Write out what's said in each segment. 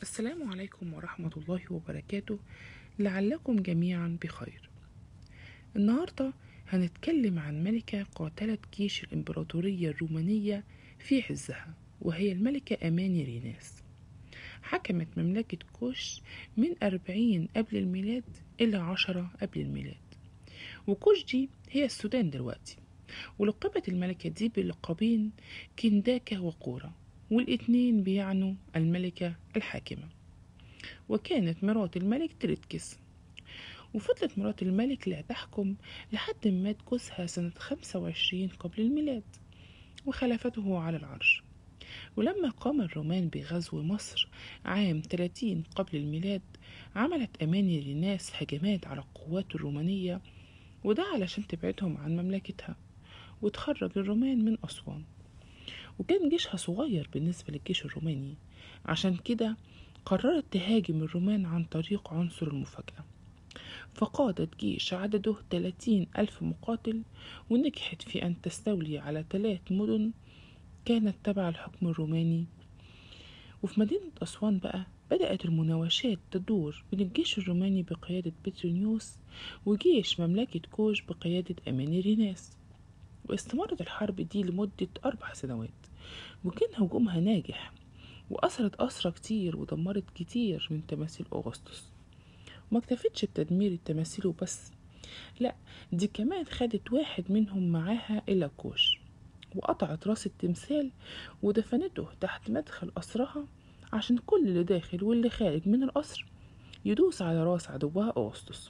السلام عليكم ورحمة الله وبركاته. لعلكم جميعا بخير. النهاردة هنتكلم عن ملكة قاتلت جيش الإمبراطورية الرومانية في عزها، وهي الملكة أماني ريناس. حكمت مملكة كوش من 40 قبل الميلاد إلى 10 قبل الميلاد، وكوش دي هي السودان دلوقتي. ولقبت الملكة دي بلقبين كنداكة وقورة، والاتنين بيعنوا الملكة الحاكمة. وكانت مرات الملك تريدكس، وفضلت مرات الملك لا تحكم لحد ما مات جوزها سنة 25 قبل الميلاد وخلفته على العرش. ولما قام الرومان بغزو مصر عام 30 قبل الميلاد، عملت أماني ريناس هجمات على القوات الرومانية، وده علشان تبعدهم عن مملكتها وتخرج الرومان من أسوان. وكان جيشها صغير بالنسبة للجيش الروماني، عشان كده قررت تهاجم الرومان عن طريق عنصر المفاجأة. فقادت جيش عدده 30 ألف مقاتل، ونجحت في أن تستولي على 3 مدن كانت تبع الحكم الروماني. وفي مدينة أسوان بقى بدأت المناوشات تدور بين الجيش الروماني بقيادة بطريموس وجيش مملكة كوش بقيادة أماني ريناس. واستمرت الحرب دي لمدة 4 سنوات، وكان هجومها ناجح، وأسرت أسرى كتير ودمرت كتير من تماثيل أغسطس. وما اكتفتش بتدمير التماثيل وبس، لا، دي كمان خدت واحد منهم معاها إلى كوش، وقطعت راس التمثال ودفنته تحت مدخل قصرها، عشان كل اللي داخل واللي خارج من القصر يدوس على راس عدوها أغسطس.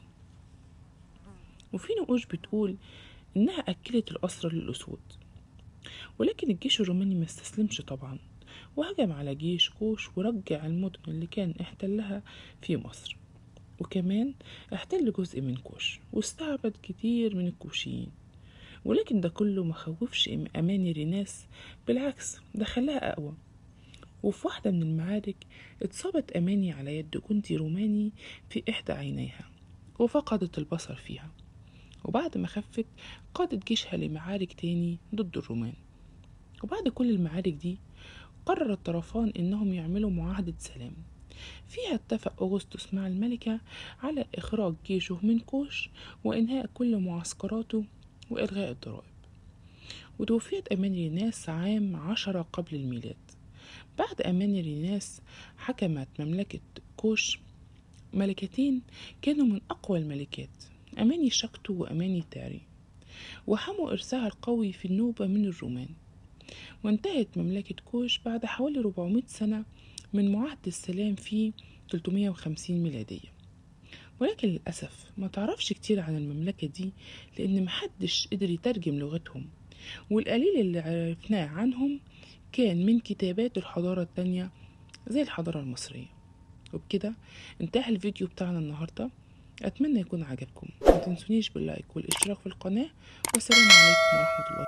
وفي نقوش بتقول إنها أكلت القصر للأسود. ولكن الجيش الروماني ما استسلمش طبعا، وهجم على جيش كوش ورجع المدن اللي كان احتلها في مصر، وكمان احتل جزء من كوش واستعبد كتير من الكوشيين. ولكن ده كله مخوفش أماني ريناس، بالعكس ده خلاها أقوى. وفي واحدة من المعارك اتصابت أماني على يد جندي روماني في إحدى عينيها، وفقدت البصر فيها. وبعد ما خفت قادت جيشها لمعارك تاني ضد الرومان. وبعد كل المعارك دي قرر الطرفان إنهم يعملوا معاهدة سلام، فيها اتفق أغسطس مع الملكة على إخراج جيشه من كوش وإنهاء كل معسكراته وإلغاء الضرائب. وتوفيت أماني ريناس عام 10 قبل الميلاد. بعد أماني ريناس حكمت مملكة كوش ملكتين كانوا من أقوى الملكات، أماني شكتو وأماني تاري، وحموا إرسها القوي في النوبة من الرومان. وانتهت مملكة كوش بعد حوالي 400 سنة من معاهدة السلام في 350 ميلادية. ولكن للأسف ما تعرفش كتير عن المملكة دي، لأن محدش قدر يترجم لغتهم، والقليل اللي عرفناه عنهم كان من كتابات الحضارة التانية زي الحضارة المصرية. وبكده انتهى الفيديو بتاعنا النهاردة. أتمنى يكون عجبكم، ما تنسونيش باللايك والاشتراك في القناة، والسلام عليكم ورحمة الله.